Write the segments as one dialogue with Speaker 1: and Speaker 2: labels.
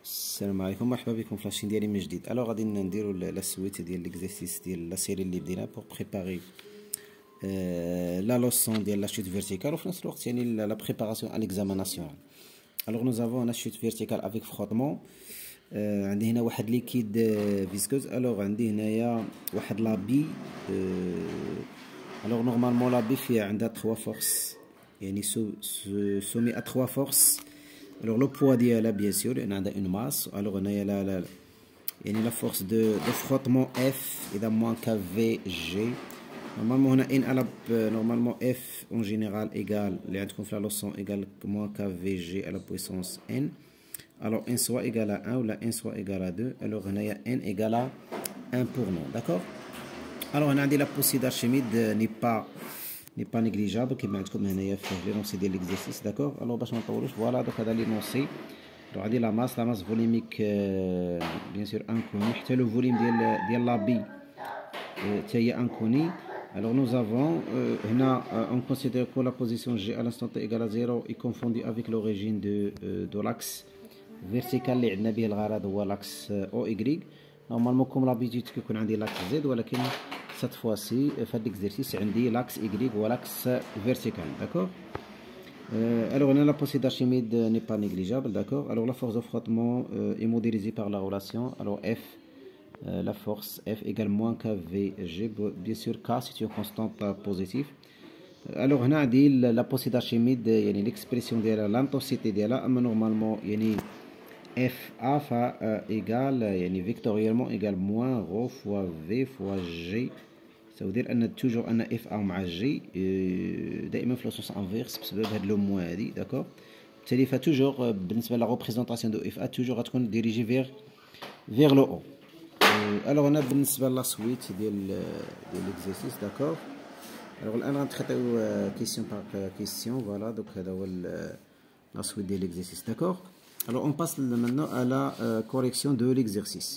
Speaker 1: السلام عليكم، مرحبا بكم في لاشين ديالي من جديد. الوغ غادي نديرو لا سويت ديال ليكزارسيس ديال لا سيري اللي بدينا بوغ بريباري لا لوسون ديال لا شوت فيرتيكال وفي نفس الوقت يعني لا بريباراسيون ا ليكزامان ناسيونال. الوغ نو افون لا شوت فيرتيكال افيك فروتمون. عندي هنا واحد ليكيد فيسكوز. الوغ عندي هنايا واحد لابي. الوغ نورمالمون لابي فيها عندها 3 فورس، يعني سومي ا 3 فورس. Alors le poids ديالها bien sûr لأن عندها une masse. alors هنايا لا يعني la force de frottement F إذا moins KVG. normalement هنا N على normalement F en général égale اللي عندكم في la leçon égale moins KVG à la puissance N. alors N soit égal à 1 ou la N soit égal à 2. alors هنايا N égale à 1 pour nous. d'accord. alors هنا عندي la poussée d'Archimede n'est pas négligeable كما عندكم هنايا في لينونسي ديال ليكزارسيس. داكوغ. الوغ باش ما نطولوش فوالا دوك هذا لينونسي. دونك عندي لا ماس فوليميك بيان سور انكوني، حتى لو فوليم ديال لابي حتى هي انكوني. الوغ نو افون هنا اون كونسيدير كو لا بوزيسيون جي ا لانستون تي ايكال ا زيرو اي كونفوندي افيك لوريجين دو لاكس فيرتيكال اللي عندنا به الغرض هو لاكس او ايكغيك. نورمالمون كوم لابيتيود كيكون عندي لاكس زد، ولكن cette fois-ci في هاد l'exercice عندي l'axe Y ou l'axe vertical. d'accord. alors on a la poussée d'Archimede n'est pas négligeable. d'accord. alors la force de frottement est modélisée par la relation. alors F la force F égale moins KVG. bien sûr K c'est une constante positive. alors هنا عندي la poussée d'Archimede يعني l'expression ديالها l'intensité ديالها. اما normalement يعني FA égale يعني vectoriellement égale moins ρ fois V fois G. ça veut dire ان توجور ان اف ا مع جي دائما في لوسونس انفيرس بسبب هاد لو موان هادي. داكوغ. بالتالي فتوجور بالنسبه لا ريبريزونطاسيون دو اف ا توجور غتكون ديريجي فيغ لو او. الوغ هنا بالنسبه لا سويت ديال ليكزارسيس. داكوغ. الوغ الان غنتخطيو كيسيون باغ كيسيون. فوالا دوك هذا هو لا سويت ديال ليكزارسيس. داكوغ. الوغ اون باس maintenant à la correction de l'exercice.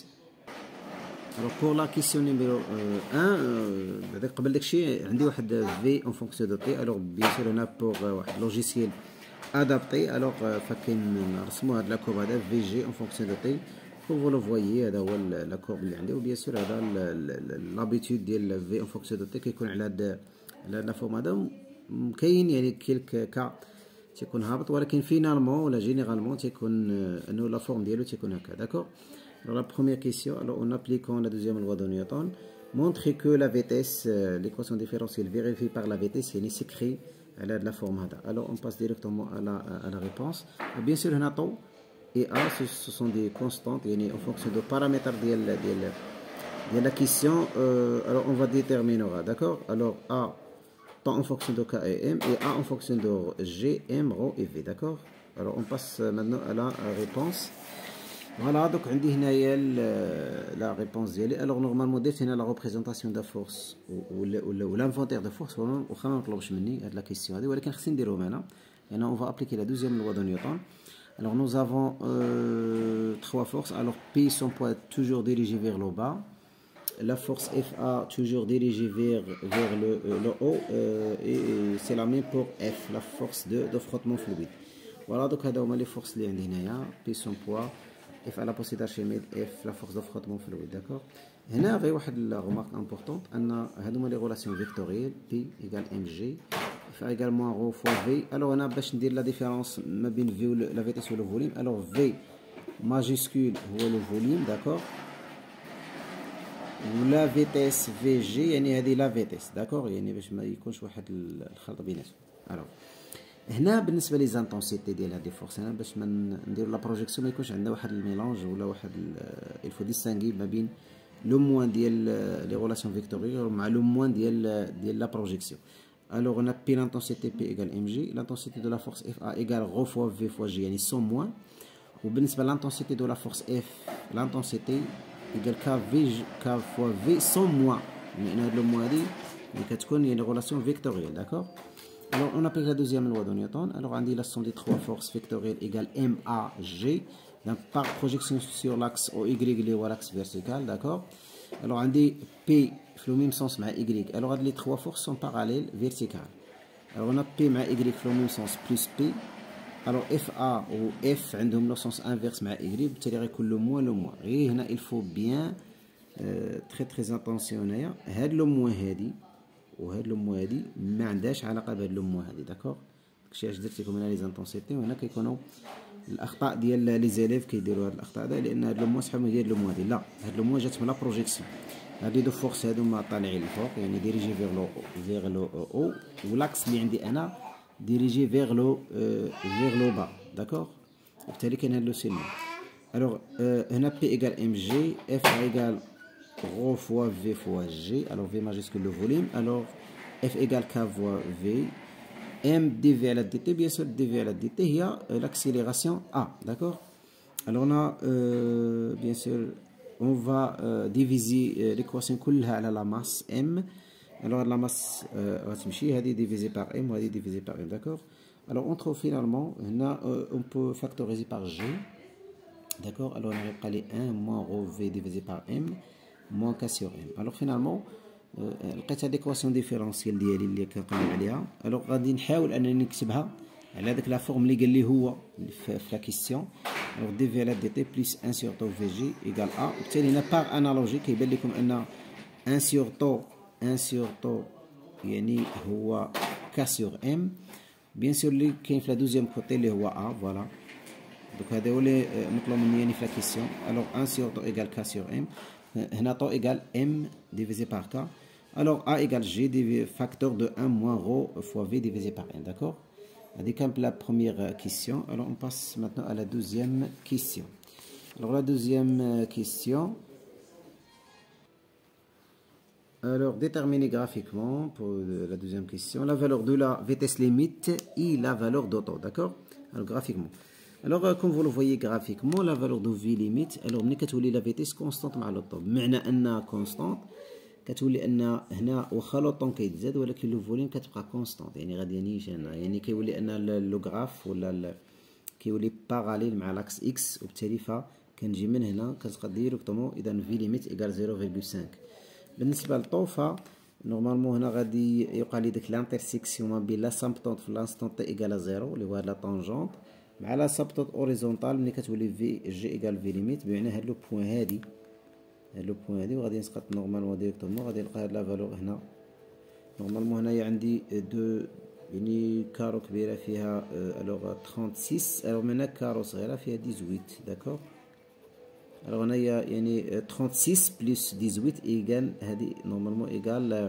Speaker 1: alors pour la question numéro 1 بعدا قبل داكشي عندي واحد في اون فونكسيون دو تي. alors bien sûr هنا pour واحد لوجيسيال ادابتي. alors فكاين نرسمو هاد لاكورب هذا في جي اون فونكسيون دو تي. كوم فو فويي هذا هو لاكورب اللي عندي. وبيان سور هذا لابيتود ديال في اون فونكسيون دو تي كيكون على هاد لا فورم هذا. كاين يعني كيلك كا تيكون هابط، ولكن فينالمون ولا جينيرالمون تيكون انه لا فورم ديالو تيكون هكا. داكور. Alors la première question, alors en appliquant la deuxième loi de Newton, montrer que la vitesse, l'équation différentielle vérifiée par la vitesse, est s'écrit à la forme. Alors on passe directement à la réponse. Bien sûr, Nato et A, ce sont des constantes, en fonction de paramètres de la question. Alors on va déterminer, d'accord. Alors A, tant en fonction de K et M, et A en fonction de G, M, Rho et V, d'accord. Alors on passe maintenant à la réponse. فوالا دوك عندي هنايا لا ريبونس ديالي. الوغ نورمالمون درت هنا لا ريبريزونطاسيون دا فورس ولا لانفونتير دو فورس. واخا ما مطلوبش مني هاد لا كيسيون هادي، ولكن خصني نديرهم هنا. هنا اون فا ابليكي لا دوزيام لوا دو نيوتن. الوغ نوز افون 3 فورس. الوغ بي سون بوا توجور ديريجي فيغ لو با. la force FA toujours dirigée vers le haut et c'est la même pour F, la force de frottement fluide. voilà donc هذا هما لي فورس اللي عندي هنايا. بي سون بوا F à la poussée d'Archimède, F la force de frottement fluide. d'accord. هنا غير واحد لا remarque importante ان هادو هما لي غولاسيون فيكتوريال. P égale mg F égale moins ρ fois V. alors هنا باش ندير لا ديفيرونس ما بين V و لا فيتيس و لو فوليوم. alors V majuscule هو لو فوليوم. d'accord. ولا فيتيس في جي يعني هذه لا فيتيس. داكوغ. يعني باش ما يكونش واحد الخلط بيناتهم. الوغ هنا بالنسبه لي زانتونسيتي ديال هاد لي فورس هنا باش ما نديرو لا بروجيكسيون ما يكونش عندنا واحد الميلونج ولا واحد الفو ديستانغي ما بين لو موان ديال لي غولاسيون فيكتوريال مع لو موان ديال لا بروجيكسيون. الوغ هنا بي لانتونسيتي بي ايكال ام جي. لانتونسيتي دو لا فورس اف ا ايكال غو فوا في فوا جي يعني 100 موان. وبالنسبه لانتونسيتي دو لا فورس اف لانتونسيتي ايكال كا فوا في 100 موان. لان هاد لو موان هادي كتكون يعني غولاسيون فيكتوريال. داكوغ. alors on applique la deuxième loi de Newton. alors on dit la somme des trois forces vectorielles égale MAG. donc par projection sur l'axe OY ou l'axe vertical. d'accord. alors on dit P في le même sens مع Y. alors les trois forces sont parallèles verticales. alors on a P مع Y في le même sens plus P الوغ اف ا و اف عندهم لو سونس انفيرس مع ايغري، بالتالي غيكون لو موان. غير هنا الفو بيان تري اتونسيون. هنايا هاد لو موان هادي وهاد لو موان هادي ما عندهاش علاقه بهاد لو موان هادي، داكوغ. داكشي علاش درت لكم هنا لي زانتونسيتي. وهنا كيكونوا الاخطاء ديال لي زيليف كيديروا هاد الاخطاء هذا، لان هاد لو موان شحال ديال لو موان هادي. لا، هاد لو موان جات من لا بروجيكسيون. هادي دو فورس هادوما طالعين للفوق، يعني ديريجي فيغ لو او، ولاكس اللي عندي انا ديريجي فيغ لو با، داكوغ. وبالتالي كاين هاد لو سينو. الوغ هنا بي ايكال ام جي، اف ايكال غو فوا في فوا جي. الوغ في ماجيسكول لو فوليم. الوغ اف ايكال كا فوا في ام دي في على دي تي. بيان سور دي في على دي تي هي لاكسيليراسيون ا، داكوغ. الوغ هنا بيان سور on va diviser l'équation كلها على la masse m. alors la masse غتمشي هذه divisé par m وهذه divisé par m، d'accord. alors on trouve finalement هنا on peut factoriser par g، d'accord. alors on غيبقى لي 1 moins rho v divisé par m moins k sur m. alors finalement لقيت هاد ليكواسيون ديفيرونسيال ديالي اللي كنقلب عليها. الوغ غادي نحاول انني نكتبها على داك لا فورم اللي قال لي هو في لا كيستيون. الوغ دي في على دي تي بلس 1 سور طو في جي ايكال ا. وبالتالي هنا باغ انالوجي كيبان لكم ان 1 سور طو يعني هو ك سور ام. بيان سور اللي كاين في لا دوزيام كوتي اللي هو ا، فوالا. دوك هذا هو اللي مطلوب مني يعني في لا كيستيون. الوغ 1 سور طو ايكال ك سور ام. هنا طو ايكال ام divisé par k. alors a égale g facteur de 1 moins rho fois v divisé par n, d'accord. C'est la première question. Alors on passe maintenant à la deuxième question. Alors la deuxième question, alors déterminer graphiquement pour la deuxième question la valeur de la vitesse limite et la valeur d'auto, d'accord. alors graphiquement, alors comme vous le voyez graphiquement la valeur de v limite. alors ملي كتولي la vitesse constante مع l'auto بمعنى انها constante كتولي ان هنا واخا لو طون كيتزاد ولكن لو فوليوم كتبقى كونستانت، يعني غادي نيشان، يعني كيولي ان لو غراف ولا كيولي باراليل مع لاكس اكس. وبالتالي فكنجي من هنا كتبقى ديريكتومون اذا في ليميت ايكال 0.5. بالنسبه للطو نورمالمون هنا غادي يوقع لي ديك لانترسيكسيون ما بين لا سامبتونت في لانستون تي ايكال 0 اللي هو هاد لا طونجونت مع لا سامبتونت اوريزونتال ملي كتولي في جي ايكال في ليميت، بمعنى هاد لو بوين هادي لو بوين هادي. وغادي نسقط نورمالمون ديريكتومون غادي نلقى هاد لا فالور هنا. نورمالمون هنايا عندي دو يعني كارو كبيره فيها الوغ 36. الوغ من هنا كارو صغيره فيها 18، داكوغ. الوغ هنايا يعني 36 بلس 18 ايكال هادي نورمالمون ايكال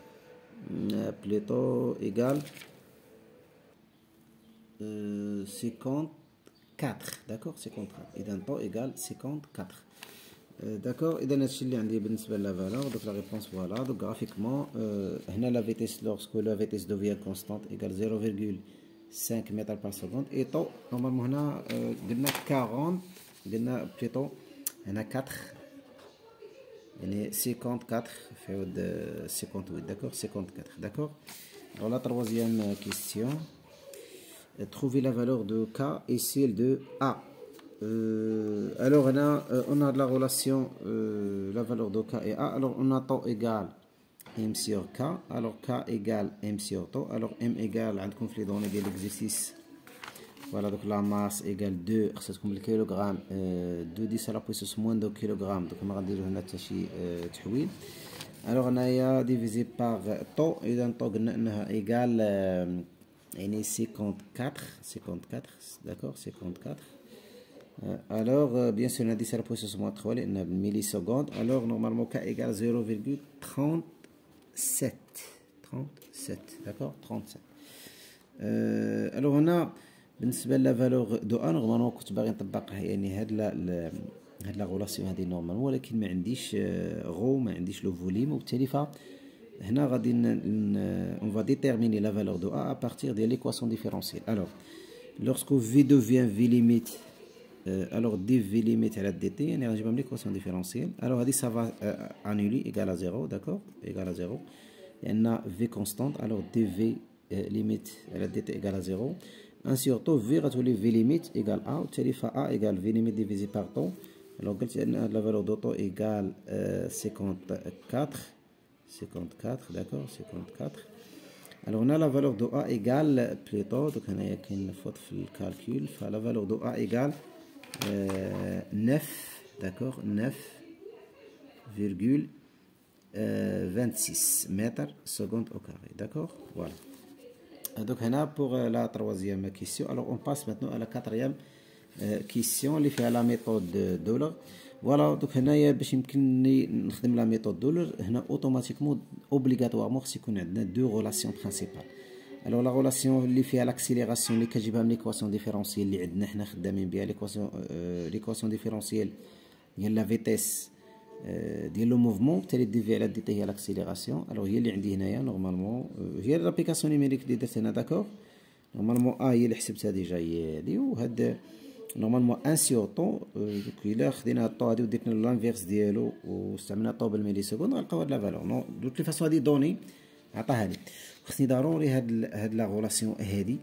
Speaker 1: بليتو ايكال 54، داكوغ. 54 اذا طو ايكال 54، داكوغ. اذا هادشي اللي عندي بالنسبه لا فالور. دوك لا ريبونس فوالا. دوك غرافيكمون هنا لا فيتيس لورسكو لا فيتيس دوفيان كونستانت ايكال 0.5 متر بار سكوند. اي طو نورمالمون هنا قلنا 40، قلنا بليتو هنا 4 يعني 54 في ود 58، داكوغ 54، داكوغ. Alors la troisième question, trouver la valeur de K et celle de A. Alors on a de la relation la valeur de K et A. Alors on a τ égale M sur K. alors K égale M sur τ. alors M égale عندكم في les données de l'exercice. Voilà, donc la masse égale 2 خصكم بالكيلوغرام 2 10 à la puissance moins 2 كيلوغرام. donc ما غنديرو هنا حتى شي تحويل. alors هنايا ديفيزي باغ طو. اذا طو قلنا انها ايكال يعني 54 داكوغ 54. alors bien sûr هادي سي لا بويسونس موان 3 لانها بالميلي سكوند. alors normalement k égale 0.37 داكوغ 37. alors هنا بالنسبه لا فالور دو ان نورمالمون كنت باغي نطبقها يعني هاد لا غولاسيون هادي نورمال، ولكن ما عنديش غو، ما عنديش لو فوليم. وبالتالي هنا غادي on va déterminer la valeur de A à partir de l'équation différentielle. alors lorsque V devient V limite alors d V limite على dt يعني غنجيبها من l'équation différentielle. alors هادي ça va annuler égal à 0، d'accord égal à 0 لأن V constante. alors dV limite على dt égal à 0. 1 sur τ V غتولي V limite égal A. وبالتالي ف A égal V limite divisé par τ. alors قلت أن la valeur de τ égal 54 d'accord 54. Alors on a la valeur de A égale plutôt, donc il y a une faute dans le calcul, la valeur de A égale 9, d'accord, 9,26 mètres secondes au carré, d'accord, voilà. Donc là pour la troisième question. Alors on passe maintenant à la quatrième question اللي فيها la méthode دولار. فوالا دوك هنايا باش يمكنني نخدم لا ميثود دولار هنا اوتوماتيكمون اوبليغاتوارمون خص يكون عندنا دو غولاسيون برينسيبال. الوغ لا غولاسيون اللي فيها لاكسيليراسيون اللي كتجيبها من ليكواسيون ديفيرونسييل اللي عندنا حنا خدامين بها ليكواسيون ديفيرونسييل ديال لا فيتيس ديال لو موفمون بالتالي دي في على دي تي هي لاكسيليراسيون. الوغ هي اللي عندي هنايا نورمالمون هي لابليكاسيون نيميريك اللي درت هنا داكوغ. نورمالمون هي اللي حسبتها ديجا هي هادي وهاد نورمالمون ان سيغ طون دوك الا خدينا الطو هادي وديتنا لانفيرس ديالو واستعملنا طو بالميلي سكوند غنلقاو هاد لا فالور. نو دوك لي فاصون هادي دوني عطاها لي خصني ضروري هاد لا غولاسيون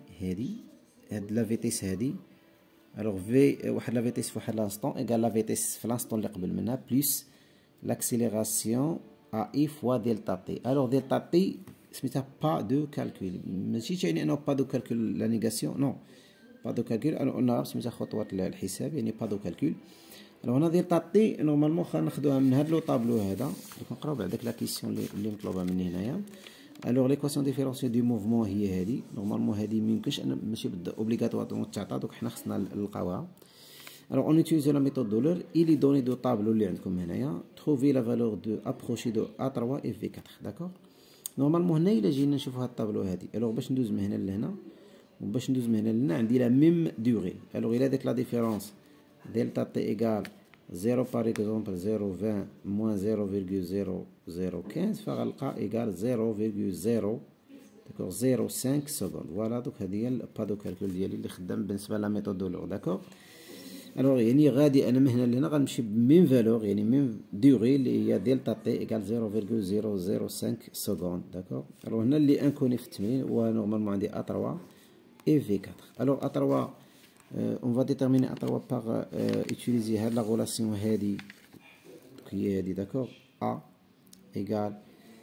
Speaker 1: هاد لا فيتيس هادي. الوغ في واحد لا فيتيس فواحد لانستون ايكال لا فيتيس في لانستون اللي قبل منها بليس لاكسيليراسيون ا اي فوا دلتا تي. الوغ دلتا تي سميتها با دو كالكول ماشي تعني انه با دو كالكول لا نيغاسيون نو با دو كالكول انا سميتها خطوات الحساب يعني با دو كالكول. الوغ هنا دلتا تي نورمالمون خناخدوها من هاد لو طابلو هذا نقراو بعداك لا كيسيون اللي مطلوبه مني هنايا. الوغ ليكواسيون ديفيرونسيال دو موفمون هي هادي نورمالمون هادي ميمكنش انا ماشي اوبليغاتوارمون تعطى دوك حنا خصنا نلقاوها. Alors on utilise la méthode d'Euler. Il est donné deux tableaux اللي عندكم هنايا. Trouver la valeur de approchée de A3 et V4 d'accord. نورمالمون هنا الا جينا نشوفوا هاد الطابلو هادي الوغ باش ندوز من هنا لهنا وباش ندوز من هنا لهنا عندي لا ميم دوغي. الوغ الا ديك لا ديفيرونس دلتا تي ايكال 0 باغ اكزومبل 0.20 موان 0.0015 فغنلقى ايكال 0.0 داكوغ 0.5 سكوند. فوالا دوك هادي هي البادو كالكول ديالي اللي خدام بالنسبه لا ميثود دولور داكوغ. الوغ يعني غادي انا من هنا لهنا غنمشي بميم فالور يعني ميم دوغي اللي هي دلتا تي ايكال 0.005 سكوند داكوغ. الوغ هنا اللي انكوني في التمرين هو نورمالمون عندي A3 et V4. الوغ A3 on va déterminer A3 par utiliser هاد لا غولاسيون هادي هي هادي داكوغ A égale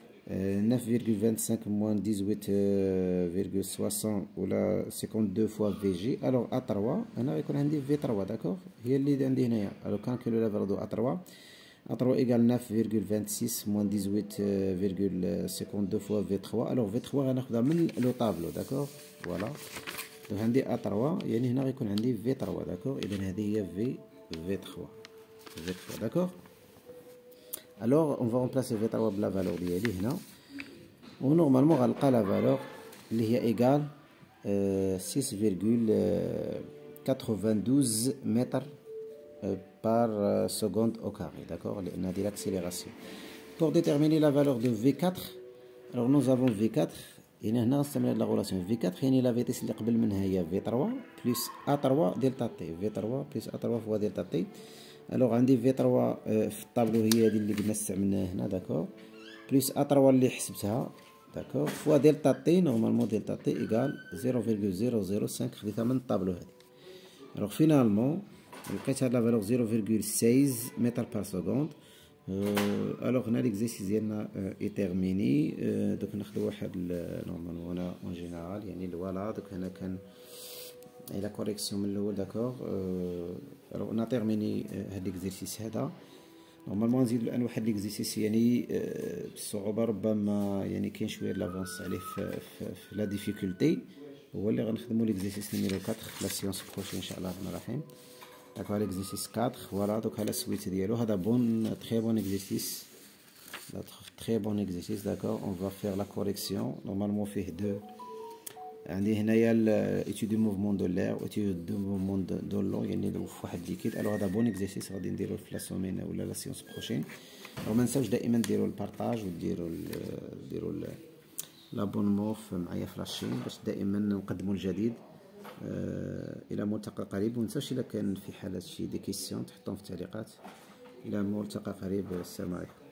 Speaker 1: 9,25 moins 18,60 ولا 52 fois VG. alors A3 هنا غيكون عندي V3 داكوغ هي اللي عندي هنايا. alors calculer la valeur de A3 égale 9,26 moins 18,52 fois V3. alors V3 غناخدها من لو طابلو داكوغ. فوالا دونك عندي A3 يعني هنا غيكون عندي V3 داكوغ. اذا هذه هي V3 داكوغ. alors on va remplacer V3 بلا valeur ديالي هنا ونورمالمون غنلقى لا valeur اللي هي ايكال 6,92 متر par seconde au carré d'accord لان هذه لاكسيليراسيون. pour déterminer la valeur de V4 alors nous avons V4 يعني هنا غنستعمل هاد لا غولاسيون V4 يعني لا فيتيس اللي قبل منها هي V3 بلس A3 دلتا تي V3 بلس A3 فوا دلتا تي. الوغ عندي في 3 في الطابلو هي هادي اللي قلنا استعملناها هنا داكوغ بلس A3 اللي حسبتها داكوغ فوا دلتا تي نورمالمون دلتا تي ايكال 0.005 خديتها من الطابلو هادي. الوغ فينالمون لقيت هاد لا فالور 0.16 متر بار سكوند. الوغ هنا ليكزيرسيس ديالنا اي تيرميني. دوك ناخدو واحد نورمالمون هنا اون جينيرال يعني فوالا دوك هنا كان الى كوريكسيون من الاول داكوغ. الوغ انا تيرميني هاد ليكزيرسيس هذا. نورمالمون نزيدو الان واحد ليكزيرسيس يعني بالصعوبه ربما يعني كاين شويه لافونس عليه في لا ديفيكولتي هو اللي غنخدمو ليكزيرسيس نيميرو 4 في لا سيونس بروشين ان شاء الله الرحمن الرحيم. داكوغ ليكزيرسيس 4 فوالا دوك على السويت ديالو هذا بون تري بون اكزيرسيس تري بون اكزيرسيس داكوغ. اون فا فير لا كوريكسيون نورمالمون فيه دو عندي هنايا ايتود دو موفمون دو لير و ايتود دو موفمون دو لو يعني في واحد ليكيد. الوغ هذا بون اكزيرسيس غادي نديرو في لا سومين ولا لا سيونس بروشين. الوغ ما نساوش دائما ديروا البارطاج وديروا لابونمون معايا في لاشين باش دائما نقدموا الجديد. الى ملتقى قريب ونساوش الا كان في حالات شي دي كيسيون تحطهم في التعليقات. الى ملتقى قريب السلام عليكم.